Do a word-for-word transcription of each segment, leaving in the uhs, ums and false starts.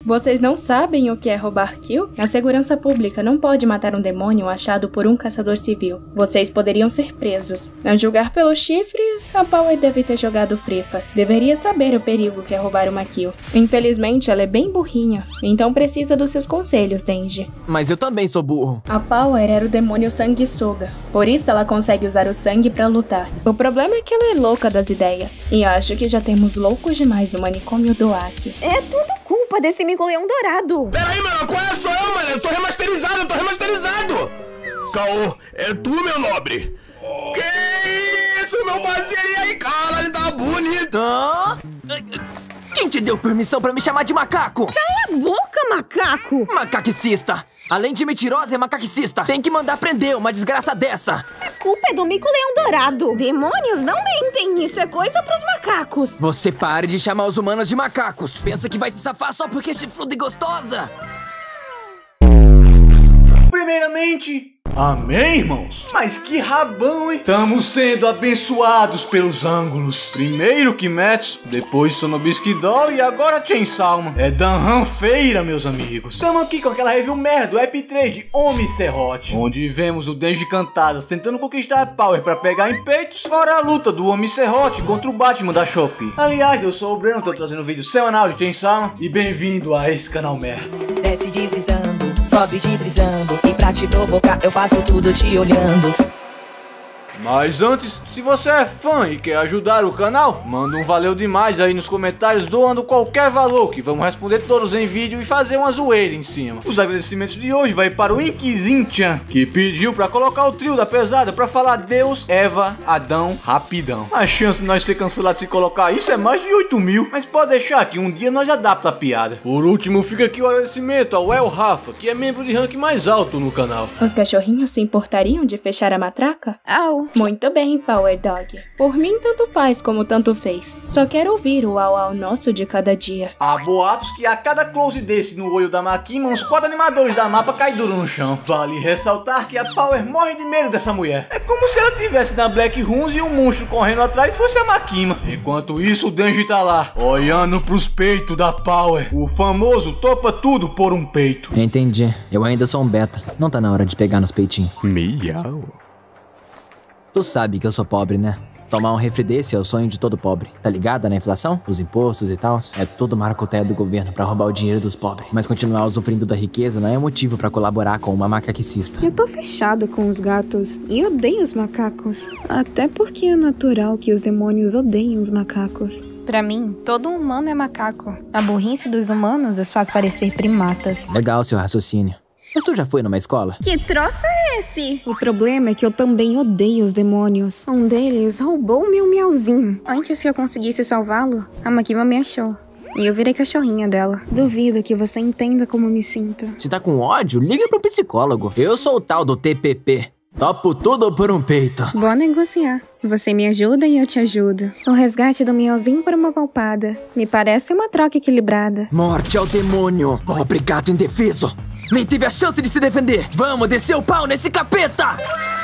Vocês não sabem o que é roubar kill? A segurança pública não pode matar um demônio achado por um caçador civil. Vocês poderiam ser presos. A julgar pelos chifres, a Power deve ter jogado frifas. Deveria saber o perigo que é roubar uma kill. Infelizmente, ela é bem burrinha, então precisa dos seus conselhos, Denji. Mas eu também sou burro. A Power era o demônio sanguessuga, por isso ela consegue usar o sangue pra lutar. O problema é que ela é louca das ideias, e acho que já temos loucos demais no manicômio do Aki. É tudo culpa desse mico-leão dourado. Peraí, mano, qual é? Sou eu, mano. Eu tô remasterizado, eu tô remasterizado. Caô, é tu, meu nobre? Que isso, meu parceiro? E aí, cara, ele tá bonito. Ah? Quem te deu permissão pra me chamar de macaco? Cala a boca, macaco. Macaquicista. Além de mentirosa, é macaquicista. Tem que mandar prender uma desgraça dessa. A culpa é do mico-leão dourado. Demônios não mentem, isso é coisa pros macacos. Você pare de chamar os humanos de macacos. Pensa que vai se safar só porque é chifruda e gostosa? Primeiramente, amém, irmãos? Mas que rabão, hein? Estamos sendo abençoados pelos ângulos. Primeiro Kimetsu, depois Sonobisque Doll e agora Chainsaw. É Danhan Feira, meus amigos. Estamos aqui com aquela review merda do Ep três de Homem Serrote, onde vemos o Denji Cantadas tentando conquistar a Power pra pegar em peitos, fora a luta do Homem Serrote contra o Batman da Shopee. Aliás, eu sou o Breno, tô trazendo um vídeo semanal de Chainsaw e bem-vindo a esse canal merda. Desce deslizando, sobe deslizando, e pra te provocar eu faço tudo te olhando. Mas antes, se você é fã e quer ajudar o canal, manda um valeu demais aí nos comentários doando qualquer valor que vamos responder todos em vídeo e fazer uma zoeira em cima. Os agradecimentos de hoje vai para o Inquizinchan, que pediu pra colocar o trio da pesada pra falar Deus, Eva, Adão, rapidão. A chance de nós ser cancelados se colocar isso é mais de oito mil, mas pode deixar que um dia nós adapta a piada. Por último, fica aqui o agradecimento ao El Rafa, que é membro de rank mais alto no canal. Os cachorrinhos se importariam de fechar a matraca? Au. Muito bem, Power Dog. Por mim, tanto faz como tanto fez. Só quero ouvir o au-au nosso de cada dia. Há boatos que a cada close desse no olho da Makima, uns quatro animadores da mapa caem duro no chão. Vale ressaltar que a Power morre de medo dessa mulher. É como se ela estivesse na Black Runes e um monstro correndo atrás fosse a Makima. Enquanto isso, o Denji tá lá, olhando pros peitos da Power. O famoso topa tudo por um peito. Entendi. Eu ainda sou um beta. Não tá na hora de pegar nos peitinhos. Miau. Tu sabe que eu sou pobre, né? Tomar um refri desse é o sonho de todo pobre. Tá ligado na inflação? Os impostos e tal? É tudo maracutaia do governo pra roubar o dinheiro dos pobres. Mas continuar usufruindo da riqueza não é motivo pra colaborar com uma macaquicista. Eu tô fechada com os gatos e odeio os macacos. Até porque é natural que os demônios odeiem os macacos. Pra mim, todo humano é macaco. A burrice dos humanos os faz parecer primatas. Legal seu raciocínio. Mas tu já foi numa escola? Que troço é esse? O problema é que eu também odeio os demônios. Um deles roubou o meu miauzinho. Antes que eu conseguisse salvá-lo, a Makima me achou. E eu virei cachorrinha dela. Duvido que você entenda como me sinto. Se tá com ódio, liga pro psicólogo. Eu sou o tal do T P P. Topo tudo por um peito. Bora negociar. Você me ajuda e eu te ajudo. O resgate do miauzinho por uma palpada. Me parece uma troca equilibrada. Morte ao demônio. Pobre gato indefeso. Nem teve a chance de se defender. Vamos descer o pau nesse capeta.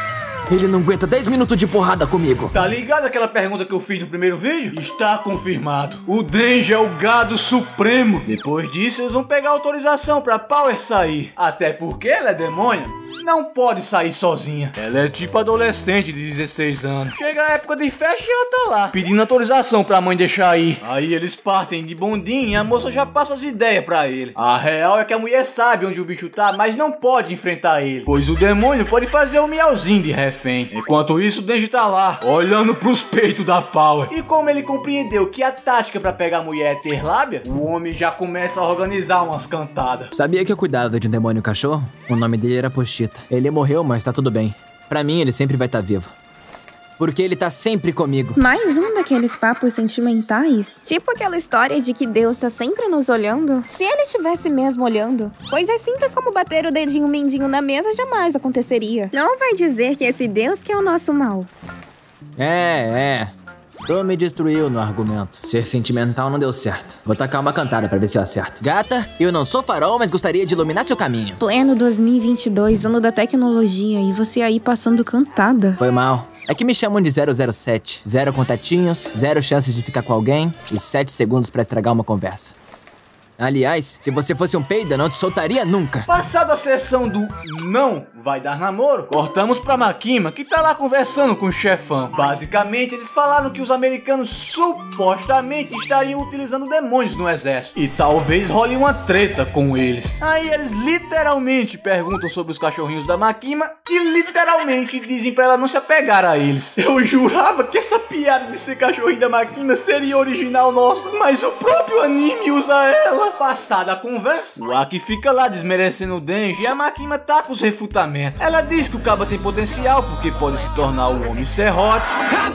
Ele não aguenta dez minutos de porrada comigo. Tá ligado aquela pergunta que eu fiz no primeiro vídeo? Está confirmado. O Denji é o gado supremo. Depois disso, eles vão pegar autorização pra Power sair. Até porque ela é demônio. Não pode sair sozinha. Ela é tipo adolescente de dezesseis anos. Chega a época de festa e ela tá lá, pedindo autorização pra mãe deixar ir. Aí eles partem de bondinho e a moça já passa as ideias pra ele. A real é que a mulher sabe onde o bicho tá, mas não pode enfrentar ele, pois o demônio pode fazer o miauzinho de refém. Enquanto isso, o Denji tá lá, olhando pros peitos da Power. E como ele compreendeu que a tática pra pegar a mulher é ter lábia, o homem já começa a organizar umas cantadas. Sabia que eu cuidava de um demônio cachorro? O nome dele era Pochita. Ele morreu, mas tá tudo bem. Pra mim, ele sempre vai estar vivo. Porque ele tá sempre comigo. Mais um daqueles papos sentimentais? Tipo aquela história de que Deus tá sempre nos olhando. Se ele estivesse mesmo olhando, coisas simples como bater o dedinho mindinho na mesa jamais aconteceria. Não vai dizer que esse Deus que é o nosso mal. É, é. Tu me destruiu no argumento. Ser sentimental não deu certo. Vou tacar uma cantada pra ver se eu acerto. Gata, eu não sou farol, mas gostaria de iluminar seu caminho. Pleno dois mil e vinte e dois, ano da tecnologia, e você aí passando cantada. Foi mal. É que me chamam de zero zero sete. Zero contatinhos, zero chances de ficar com alguém e sete segundos pra estragar uma conversa. Aliás, se você fosse um peida, não te soltaria nunca. Passado a sessão do não vai dar namoro, cortamos pra Makima, que tá lá conversando com o chefão. Basicamente, eles falaram que os americanos supostamente estariam utilizando demônios no exército. E talvez role uma treta com eles. Aí eles literalmente perguntam sobre os cachorrinhos da Makima e literalmente dizem pra ela não se apegar a eles. Eu jurava que essa piada de ser cachorrinho da Makima seria original nossa, mas o próprio anime usa ela. Passada a conversa, o Aki fica lá desmerecendo o Denji e a Makima tá com os refutamentos. Ela diz que o caba tem potencial porque pode se tornar o homem serrote.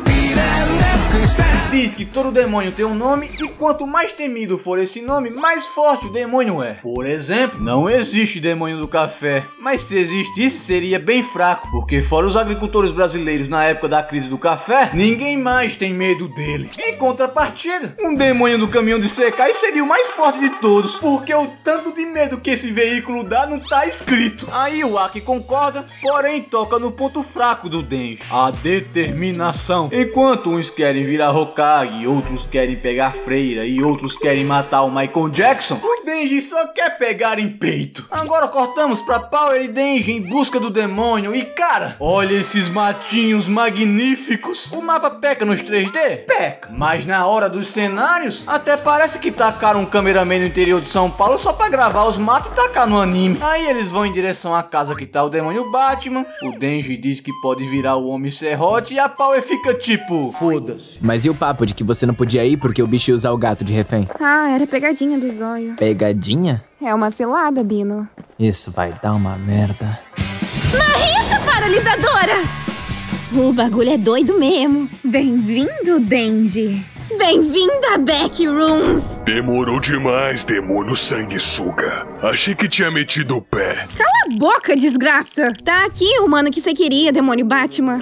Diz que todo demônio tem um nome e quanto mais temido for esse nome, mais forte o demônio é. Por exemplo, não existe demônio do café, mas se existisse seria bem fraco, porque fora os agricultores brasileiros na época da crise do café, ninguém mais tem medo dele. Em contrapartida, um demônio do caminhão de secai seria o mais forte de todos, porque o tanto de medo que esse veículo dá não tá escrito. Aí o Aki concorda, porém toca no ponto fraco do Denji, a determinação. Enquanto uns querem virar Hokage, outros querem pegar freira e outros querem matar o Michael Jackson, o Denji só quer pegar em peito. Agora cortamos pra Power e Denji em busca do demônio e cara, olha esses matinhos magníficos. O mapa peca nos três D? Peca. Mas na hora dos cenários, até parece que tacaram um cameraman no interior de São Paulo só pra gravar os matos e tacar no anime. Aí eles vão em direção à casa que tá o demônio Batman, o Denji diz que pode virar o homem serrote e a Power fica tipo, foda-se. Mas e o papo de que você não podia ir porque o bicho ia usar o gato de refém? Ah, era pegadinha do zóio. Pegadinha? É uma cilada, Bino. Isso vai dar uma merda. Marreta paralisadora! O bagulho é doido mesmo. Bem-vindo, Denji. Bem-vindo a Backrooms! Demorou demais, demônio sanguessuga. Achei que tinha metido o pé. Cala a boca, desgraça! Tá aqui o mano que você queria, demônio Batman.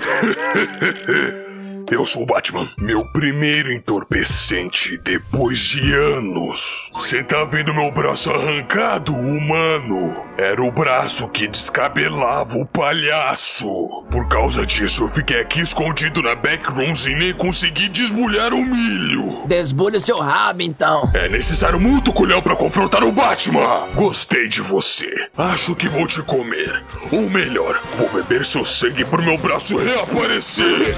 Eu sou o Batman, meu primeiro entorpecente depois de anos. Cê tá vendo meu braço arrancado, humano? Era o braço que descabelava o palhaço. Por causa disso, eu fiquei aqui escondido na Backrooms e nem consegui desbulhar o milho. Desbulhe o seu rabo, então. É necessário muito culhão pra confrontar o Batman. Gostei de você. Acho que vou te comer. Ou melhor, vou beber seu sangue pro meu braço reaparecer.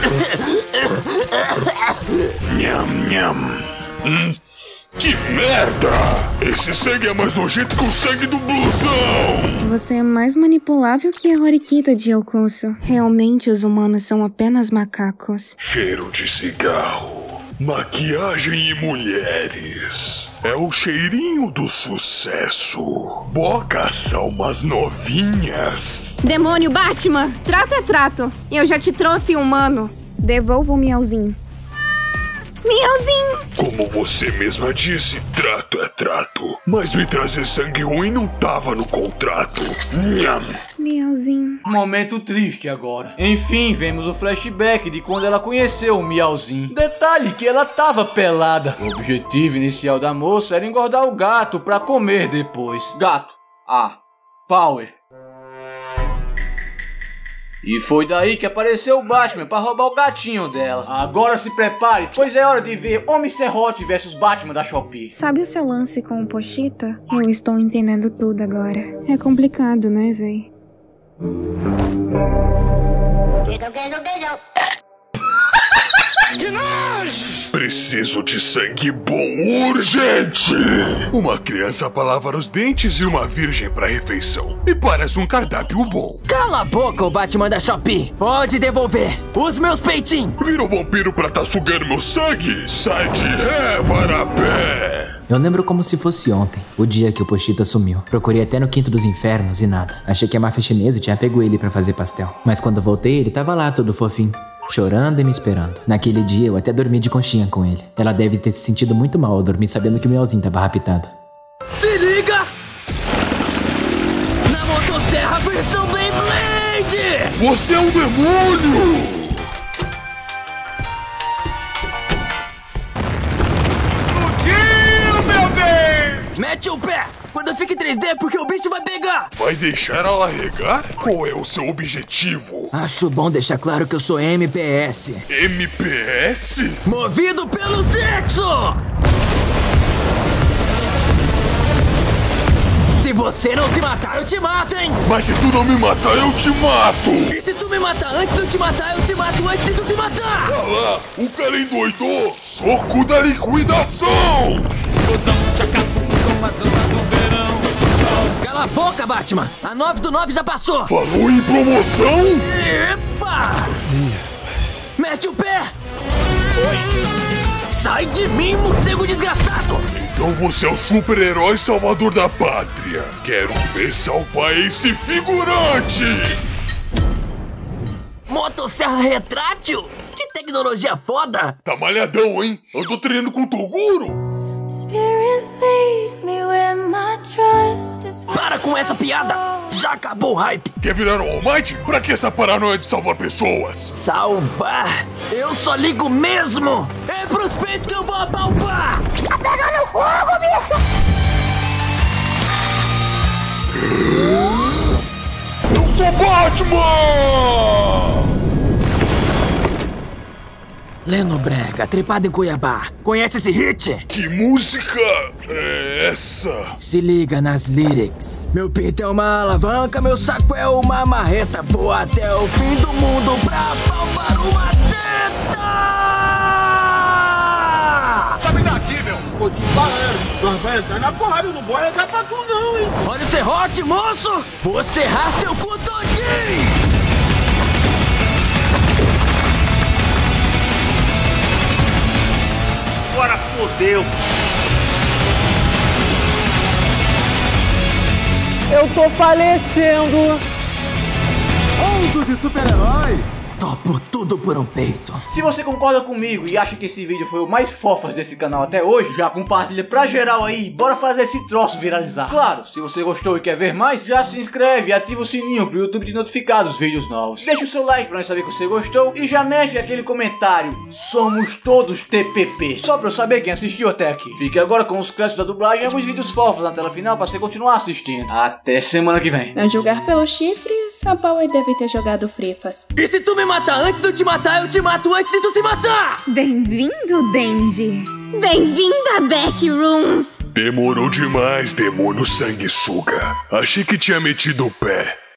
Nham, nham. Hum, que merda! Esse sangue é mais nojento que o sangue do blusão! Você é mais manipulável que a Horikita de Yokoso. Realmente os humanos são apenas macacos. Cheiro de cigarro, maquiagem e mulheres. É o cheirinho do sucesso. Boca são umas novinhas. Demônio Batman, trato é trato. Eu já te trouxe humano. Devolva o miauzinho. Miauzinho! Como você mesma disse, trato é trato. Mas me trazer sangue ruim não tava no contrato. Nham. Miauzinho. Momento triste agora. Enfim, vemos o flashback de quando ela conheceu o Miauzinho. Detalhe que ela tava pelada. O objetivo inicial da moça era engordar o gato pra comer depois. Gato. Ah. Power. E foi daí que apareceu o Batman pra roubar o gatinho dela. Agora se prepare, pois é hora de ver Homem Serrote versus Batman da Shopee. Sabe o seu lance com o Pochita? Eu estou entendendo tudo agora. É complicado, né, véi? Preciso de sangue bom urgente! Uma criança pra lavar os dentes e uma virgem pra refeição. Me parece um cardápio bom. Cala a boca, o Batman da Shopee! Pode devolver os meus peitinhos! Virou vampiro pra tá sugando meu sangue? Sai de ré, varapé! Eu lembro como se fosse ontem, o dia que o Pochita sumiu. Procurei até no Quinto dos Infernos e nada. Achei que a máfia chinesa tinha pego ele pra fazer pastel. Mas quando voltei, ele tava lá todo fofinho, chorando e me esperando. Naquele dia, eu até dormi de conchinha com ele. Ela deve ter se sentido muito mal ao dormir sabendo que o Miauzinho tava raptado. Se liga! Na motosserra versão Beyblade! Você é um demônio! Mete o pé! Quando fica em três D é porque o bicho vai pegar! Vai deixar ela regar? Qual é o seu objetivo? Acho bom deixar claro que eu sou M P S. M P S? Movido pelo sexo! Se você não se matar, eu te mato, hein? Mas se tu não me matar, eu te mato! E se tu me matar antes de eu te matar, eu te mato antes de tu se matar! Olha lá, o cara endoidou! Soco da liquidação! Cala a boca, Batman! A nove do nove já passou! Falou em promoção? Epa! Mete o pé! Sai de mim, morcego desgraçado! Então você é o super-herói salvador da pátria. Quero ver salvar esse figurante! Motosserra retrátil? Que tecnologia foda! Tá malhadão, hein? Eu tô treinando com o Toguro! Spirit, lead me where my trust is. Para com essa piada! Já acabou o hype! Quer virar o All Might? Pra que essa paranoia de salvar pessoas? Salvar? Eu só ligo mesmo! É pros peitos que eu vou apalpar! Tá pegando fogo, bicho! Eu sou Batman! Leno Brega, trepado em Cuiabá. Conhece esse hit? Que música é essa? Se liga nas lyrics. Meu peito é uma alavanca, meu saco é uma marreta. Vou até o fim do mundo pra palpar uma teta! Sabe daqui, meu! Ô, de baleiro, nós vai entrar na porrada, não vou entrar pra tu não, hein? Olha o serrote, moço! Vou serrar seu cu todinho! Agora fodeu! Eu tô falecendo! Ouso de super-herói! Topo tudo por um peito. Se você concorda comigo e acha que esse vídeo foi o mais fofas desse canal até hoje, já compartilha pra geral aí, bora fazer esse troço viralizar. Claro, se você gostou e quer ver mais, já se inscreve e ativa o sininho pro YouTube te notificar dos vídeos novos. Deixa o seu like pra nós saber que você gostou e já mete aquele comentário, somos todos T P P, só pra eu saber quem assistiu até aqui. Fique agora com os créditos da dublagem e alguns vídeos fofos na tela final pra você continuar assistindo. Até semana que vem. Não julgar pelos chifres, a Power deve ter jogado frifas. E se tu me matar antes de eu te matar, eu te mato antes de tu se matar! Bem-vindo, Denji. Bem-vinda, Backrooms! Demorou demais, demônio sanguessuga. Achei que tinha metido o pé.